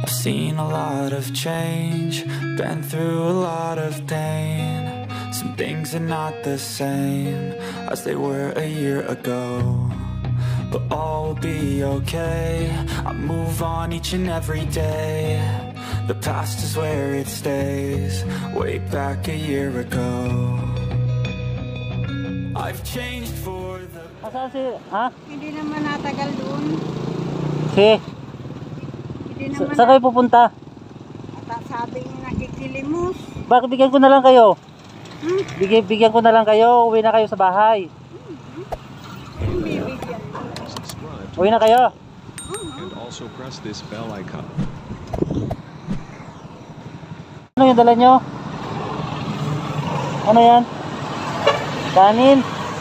I've seen a lot of change, been through a lot of pain. Some things are not the same as they were a year ago, but all will be okay. I move on each and every day. The past is where it stays, way back a year ago. I've changed for the... Asan si... Ha? Hindi naman natagal doon. Si? Hindi naman Saan kayo pupunta? at sabi niya nakikilimos. Bakit bigyan ko na lang kayo? Bigyan ko na lang kayo. Uwi na kayo sa bahay. Bibigyan. Uwi na kayo. And also press this bell icon. Ano yung dala nyo? Ano yan? Kanin?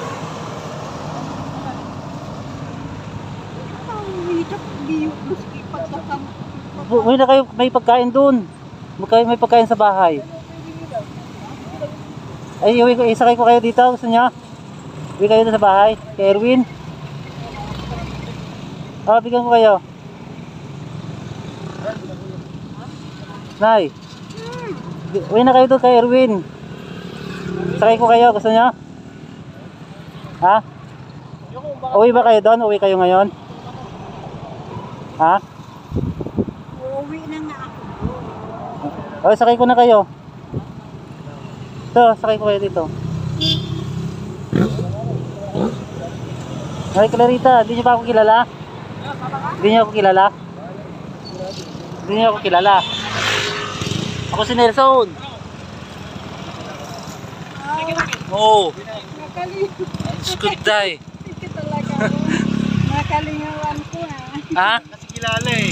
Uwi na kayo, may pagkain dun. May pagkain sa bahay. Ay, isakay ko kayo dito. Gusto nyo? Uwi kayo dun sa bahay. Kay Erwin. Bigyan ko kayo. Nay. Uwi na kayo doon kay Erwin. Sakay ko kayo, gusto nyo? Ha? Uwi ba kayo doon? Uwi kayo ngayon? Ha? Uuwi na nga ako. Sakay ko na kayo. Ito, sakay ko kayo dito. Ay, Clarita, hindi nyo pa ako kilala? Hindi nyo ako kilala? Hindi nyo ako kilala? Ako si Nelson. Oo. Skuday. Ito talaga. Nakalingawan ko ha. Ha? Kasi kilala eh.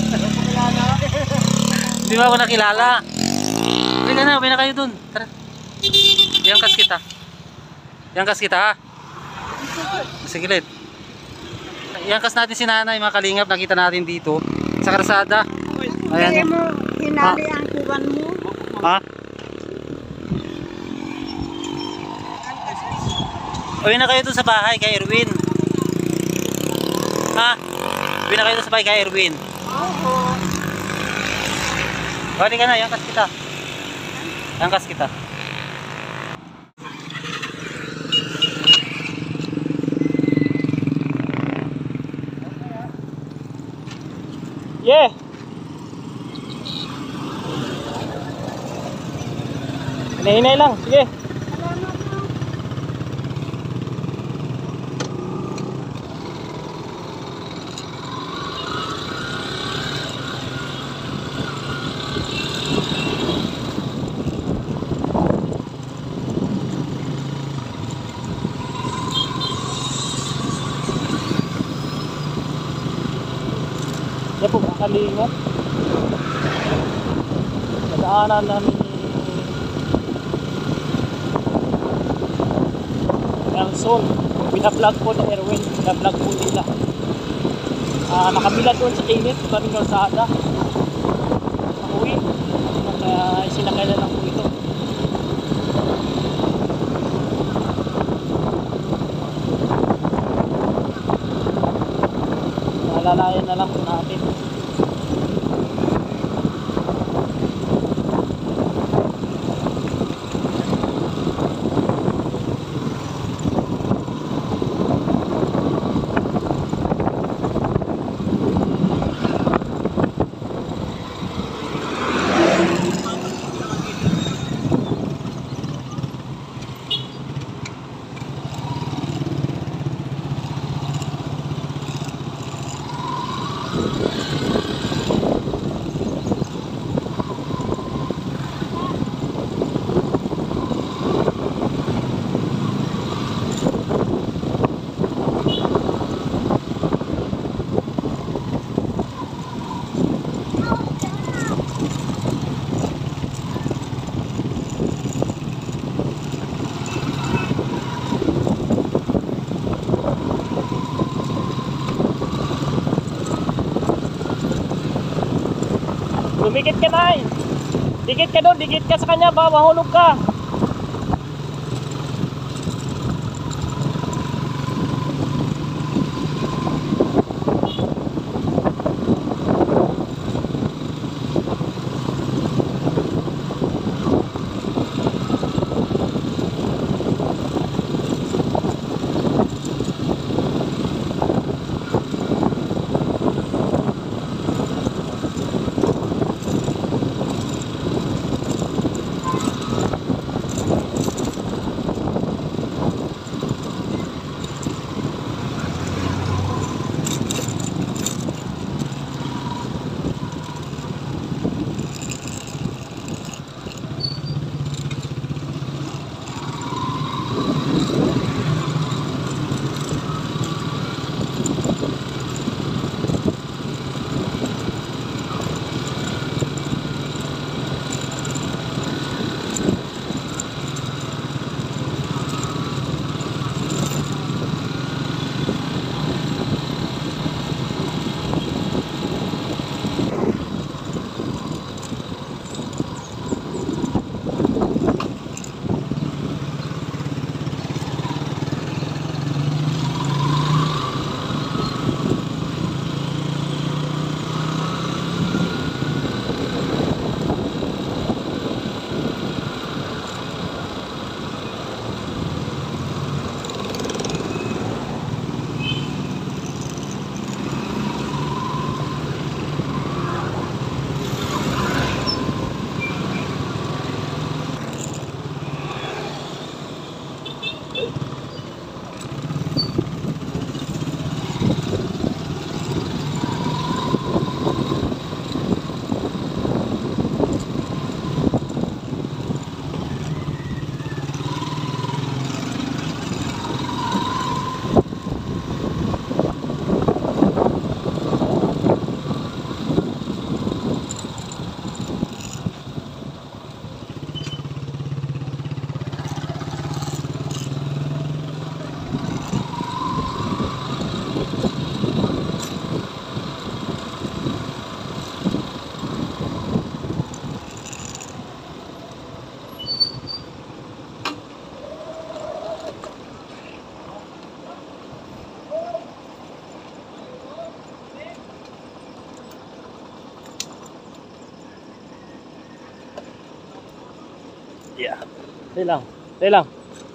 Hindi mo ako nakilala. Uwi na kayo dun. Tara. Iangkas kita. Iangkas kita ha. Sige ulit. Iangkas natin si nanay, mga kalingap. Nakita natin dito sa karsada. Kaya Ayan. mo hinali ang kuban mo. Ha? Uwi na kayo dun sa bahay kay Erwin. Ha? Uwi na kayo dun sa bahay kay Erwin. Oo. Bali ka na, iangkas kita. Iangkas kita. Yeah. Hinay-hinay lang, sige. Yan po, kalingap. Nadaanan namin Nelson. Binablog po ni Erwin. Binablog po nila. Nakabila doon sa Tilit, kaming kalsada. Nakuwi. Kaya sinakay na lang po ito. Alalayan na lang po natin. Dumikit ka na eh. Dikit ka doon, dikit ka sa kanya ba, mahulog ka. Yeah. Dali lang. Dali lang.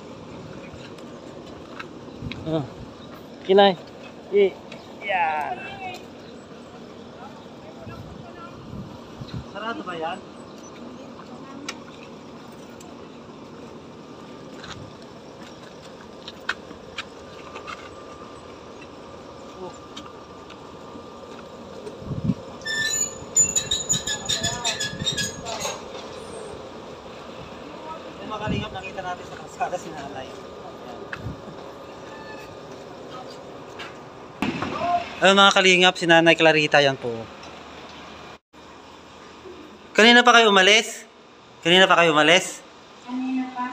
Kinay. Yan. Sarado ba yan? Yung makalingap nakita natin sa kalsada si nanay. Ayun mga kalingap, si Nanay Clarita yan po. Kanina pa kayo umalis? Kanina pa kayo umalis? Kanina pa?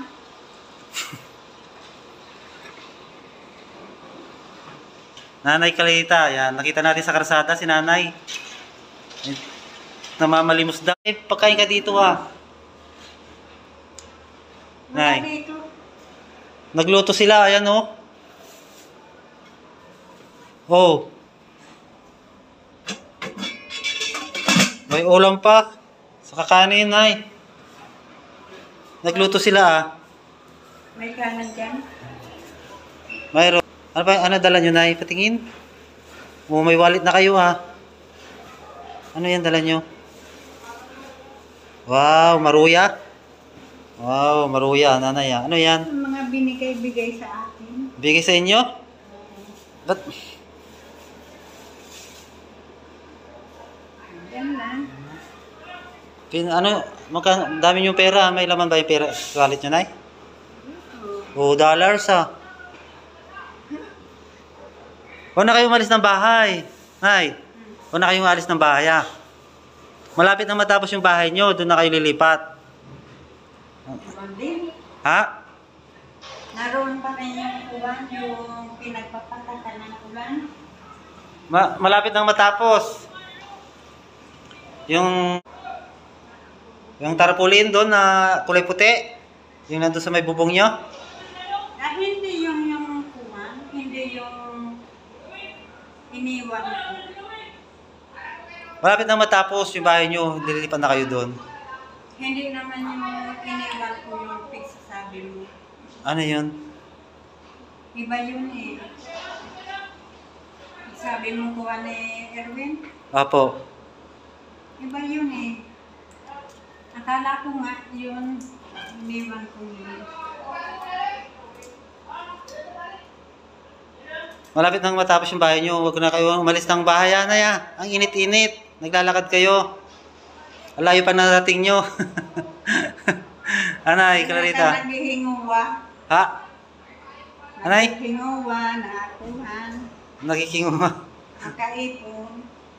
Nanay Clarita, yan. Nakita natin sa kalsada si Nanay. Namamalimos daw. Pagkain ka dito ha. Wala Nay. dito. Nagluto sila, ayan oh. Oh. May ulam pa. Sa kakanin, Nay. Nagluto sila ah. May kanan dyan. Mayroon. Ano ba? Ano dala nyo, Nay? Patingin. Oh, may wallet na kayo ah. Ano yan dala nyo? Wow, maruya. Wow, maruya, Nanay ah. Ano yan? Ang mga binigay-bigay sa akin. Bigay sa inyo? Ba't? Yan lang. Ano, dami yung pera. May laman ba yung pera? Wallet nyo, Nay? Oh, dollars ah. Huwag na kayo umalis ng bahay. Nay, huwag na kayong umalis ng bahay ah. Malapit na matapos yung bahay nyo, doon na kayo lilipat. Hindi. Ha? Naroon pa rin yung ulan, yung pinagpapatatan ng ulan. Malapit nang matapos. Yung tarpaulin doon na kulay puti. Yung nandun sa may bubong nyo. Ah, hindi yung kuwan, hindi yung iniwan ko. Malapit nang matapos yung bahay nyo, lilipat na kayo doon. Hindi naman yung iniwan ko yung pagsasabi mo. Ano yun? Iba yun eh. Sabi mo kuwan ni Erwin, Apo. iba yun eh. Akala ko nga yun, iniwan ko yun. Malapit nang matapos yung bahay nyo, huwag na kayo umalis ng bahay, Nay ah. Ang init-init. Naglalakad kayo. Alayo pa narating nyo. Anay, Clarita. Sa naghihinguwa. Ha? Anay? Naghihinguwa, naakuhan, Nakikinguma. nakaipon.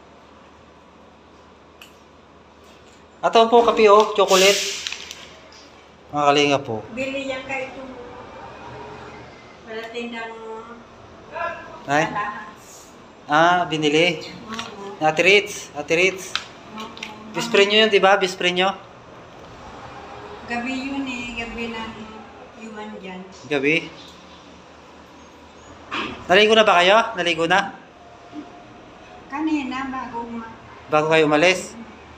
Ato po, kape oh, chocolate. Mga kalinga po. Bili yan ka ito. Para tindang Ay? alahas. Ah, binili. Oo. Ate Ritz. Ate Ritz. Oo. Bispre nyo yun, di ba? Bispre nyo? Gabi yun eh, gabi ng iwan dyan. Gabi. Naligo na ba kayo? Naligo na? Kanina Bago kayo umalis?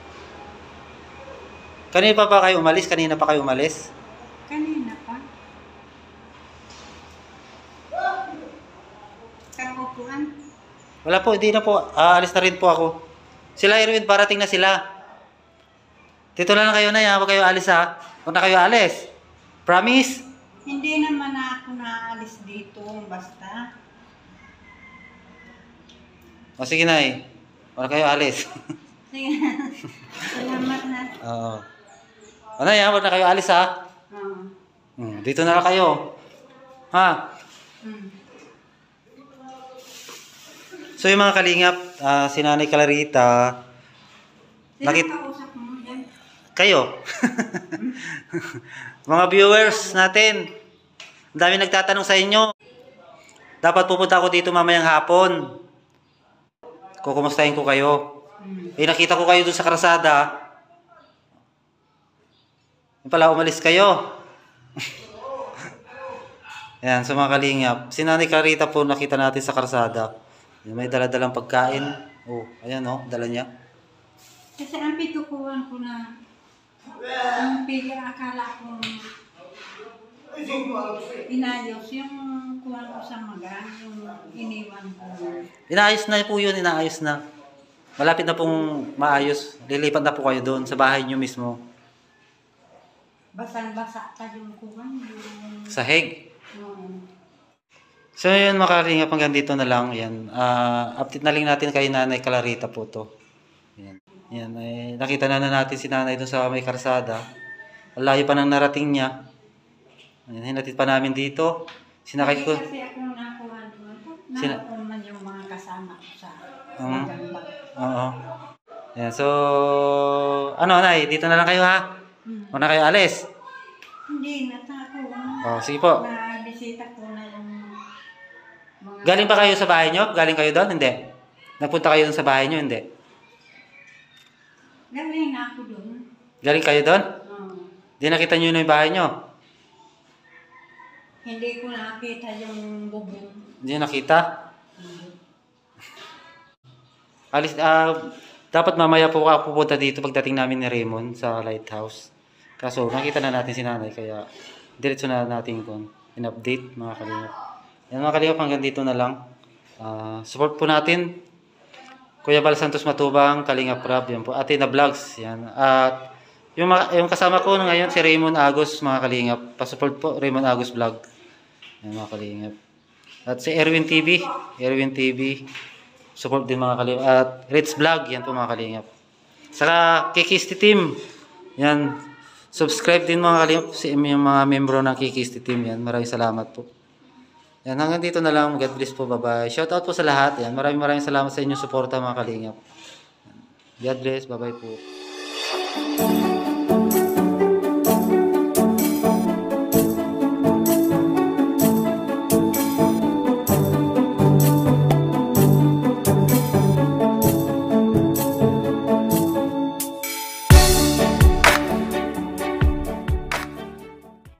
Kanina pa ba kayo umalis? Kanina pa kayo umalis? Kanina pa. Kang upuan. Wala po, hindi na po. Aalis na rin po ako. Sila Erwin, parating na sila. Dito na lang kayo na yan. Huwag kayo alis ha. Huwag na kayo alis. Promise? Hindi naman ako naalis dito basta. O sige na eh. Huwag na kayo alis. Sige. Salamat na. Oo. Ano yan? Huwag na kayo alis ha. Oo. Dito na lang kayo. Ha? Mm. So yung mga kalingap, si Nanay Clarita, Sino kausap mo yan? kayo. Mga viewers natin, ang dami nagtatanong sa inyo. Dapat pupunta ako dito mamayang hapon. Kukumustahin ko kayo. Eh nakita ko kayo dun sa krasada. Yung pala umalis kayo. Ayan, sa mga kalingap. Si Nanay Clarita po nakita natin sa krasada. May dala-dalang pagkain. Oh, ayan oh, dala niya. Kasi ang pitukuhan ko na Ang figure, akala ko inayos yung kuha ko sa magaan, yung iniwan ko. Inaayos na po yun, inaayos na. Malapit na pong maayos. Lilipat na po kayo doon sa bahay nyo mismo. Basang-basa ta yung kuha. Yung... Sahig. Oo. So yun mga kalingap, hanggang dito na lang. Yan. Update na lang natin kay Nanay Clarita po to. Yan. Yan. Nakita na natin si Nanay doon sa may karsada. Ang layo pa ng narating niya. Yan, hinatid pa namin dito. Sinakay ko. Kasi ako nakuha doon. Sina- Nakuha man yung mga kasama ko sa Oo. maganda. Oo. Yan. So, ano Nay, dito na lang kayo ha? O na kayo alis? Hindi, natako. Oh, sige po. Na-bisita ko na yung mga... Galing pa kayo sa bahay nyo? Galing kayo doon? Hindi. Nagpunta kayo doon sa bahay nyo? Hindi. Galing na ako doon. Galing kayo doon? Oo. Hindi nakita nyo na yung bahay nyo? Hindi ko nakita yung bubong. Hindi nyo nakita? Alis, dapat mamaya po ako pupunta dito pagdating namin ni Raymond sa lighthouse. Kaso nakita na natin si Nanay kaya diretso na natin kung in-update mga kalingap. Yan mga kalingap, hanggang dito na lang. Support po natin Kuya Bal Santos Matubang, Kalingap Rab, yan po. Athena Vlogs, yan. At yung kasama ko ngayon si Raymond Agos mga kalingap. Pa-support po Raymond Agos Vlog. Yan mga kalingap. At si Erwin TV, support din mga kalingap. At Ritz Vlog, yan po mga kalingap. Saka Kikisti Team, yan. Subscribe din mga kalingap yung mga membro ng Kikisti Team, yan. Maraming salamat po. Yan, hanggang dito na lang. God bless po, bye-bye. Shout out po sa lahat. Yan, maraming salamat sa inyong suporta mga kalingap. God bless, bye-bye po.